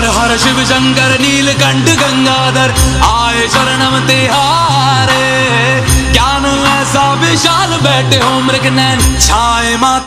हर शिव शंकर नीलकंठ गंगाधर आए शरणम तिहारे। ज्ञान ऐसा विशाल बैठे हो मृग नैन छाए माता